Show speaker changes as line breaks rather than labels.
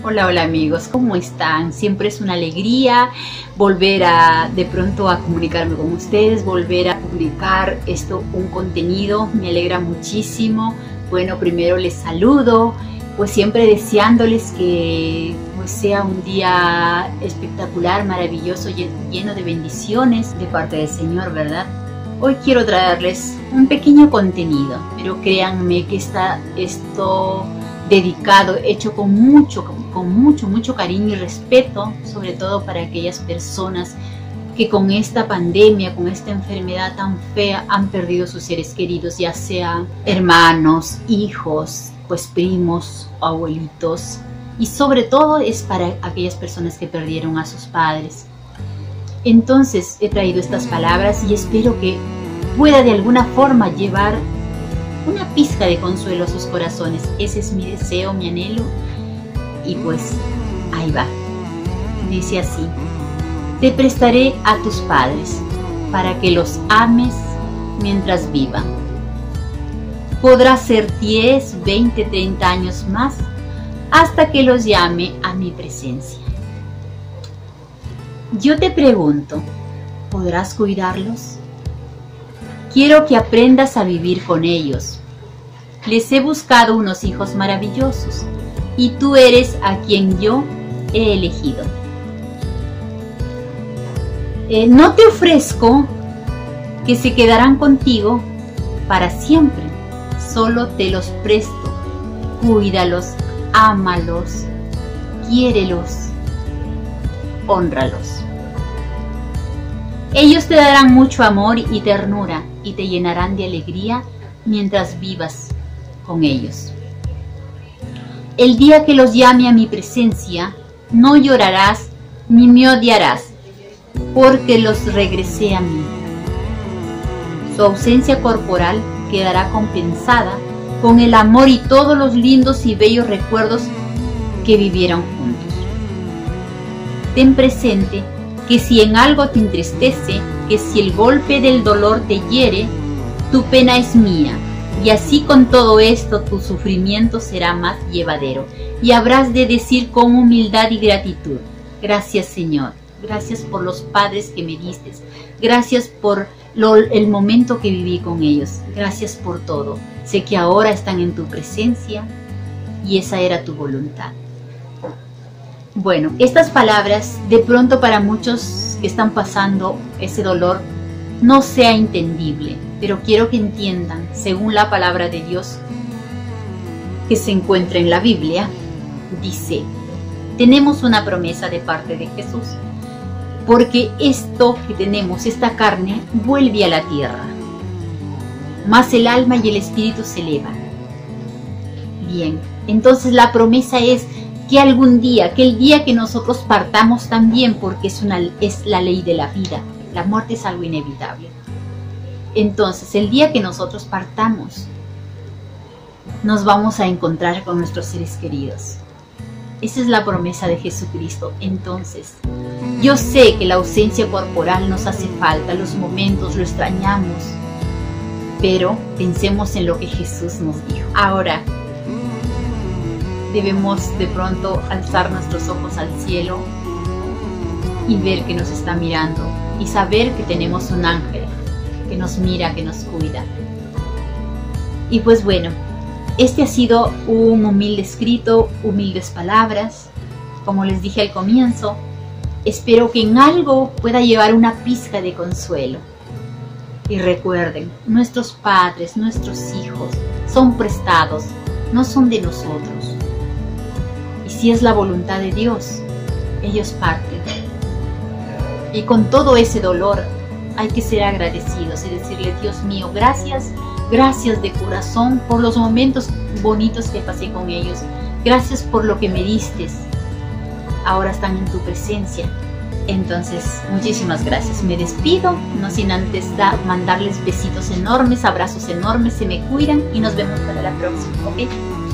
Hola, hola amigos, ¿cómo están? Siempre es una alegría volver de pronto a comunicarme con ustedes, volver a publicar un contenido, me alegra muchísimo. Bueno, primero les saludo, pues siempre deseándoles que sea un día espectacular, maravilloso, lleno de bendiciones de parte del Señor, ¿verdad? Hoy quiero traerles un pequeño contenido, pero créanme que está esto dedicado, hecho con mucho cariño y respeto, sobre todo para aquellas personas que con esta pandemia, con esta enfermedad tan fea, han perdido sus seres queridos, ya sea hermanos, hijos, pues primos, abuelitos, y sobre todo es para aquellas personas que perdieron a sus padres. Entonces he traído estas palabras y espero que pueda de alguna forma llevar una pizca de consuelo a sus corazones. Ese es mi deseo, mi anhelo. Y pues ahí va. Dice así: te prestaré a tus padres para que los ames mientras vivan. Podrá ser 10, 20, 30 años más hasta que los llame a mi presencia. Yo te pregunto, ¿podrás cuidarlos? Quiero que aprendas a vivir con ellos. Les he buscado unos hijos maravillosos y tú eres a quien yo he elegido. No te ofrezco que se quedarán contigo para siempre, solo te los presto. Cuídalos, ámalos, quiérelos, hónralos. Ellos te darán mucho amor y ternura y te llenarán de alegría mientras vivas con ellos. El día que los llame a mi presencia, no llorarás ni me odiarás, porque los regresé a mí. Su ausencia corporal quedará compensada con el amor y todos los lindos y bellos recuerdos que vivieron juntos. Ten presente que si en algo te entristece, que si el golpe del dolor te hiere, tu pena es mía, y así con todo esto tu sufrimiento será más llevadero, y habrás de decir con humildad y gratitud: gracias Señor, gracias por los padres que me diste, gracias por el momento que viví con ellos, gracias por todo, sé que ahora están en tu presencia y esa era tu voluntad. Bueno, estas palabras de pronto para muchos que están pasando ese dolor no sea entendible, pero quiero que entiendan, según la palabra de Dios que se encuentra en la Biblia, dice: tenemos una promesa de parte de Jesús, porque esto que tenemos, esta carne, vuelve a la tierra, mas el alma y el espíritu se elevan. Bien, entonces la promesa es que algún día, que el día que nosotros partamos también, porque es la ley de la vida, la muerte es algo inevitable. Entonces, el día que nosotros partamos, nos vamos a encontrar con nuestros seres queridos. Esa es la promesa de Jesucristo. Entonces, yo sé que la ausencia corporal nos hace falta, los momentos lo extrañamos, pero pensemos en lo que Jesús nos dijo. Ahora, debemos de pronto alzar nuestros ojos al cielo y ver que nos está mirando y saber que tenemos un ángel que nos mira, que nos cuida. Y pues bueno, este ha sido un humilde escrito, humildes palabras. Como les dije al comienzo, espero que en algo pueda llevar una pizca de consuelo. Y recuerden, nuestros padres, nuestros hijos son prestados, no son de nosotros. Y si es la voluntad de Dios, ellos parten. Y con todo ese dolor hay que ser agradecidos y decirle: Dios mío, gracias, gracias de corazón por los momentos bonitos que pasé con ellos. Gracias por lo que me diste. Ahora están en tu presencia. Entonces, muchísimas gracias. Me despido, no sin antes mandarles besitos enormes, abrazos enormes, se me cuidan y nos vemos para la próxima, ¿ok?